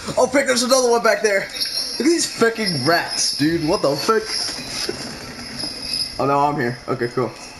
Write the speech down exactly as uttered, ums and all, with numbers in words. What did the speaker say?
Oh, frick, there's another one back there. Look at these fucking rats, dude. What the fuck? Oh, no, I'm here. Okay, cool.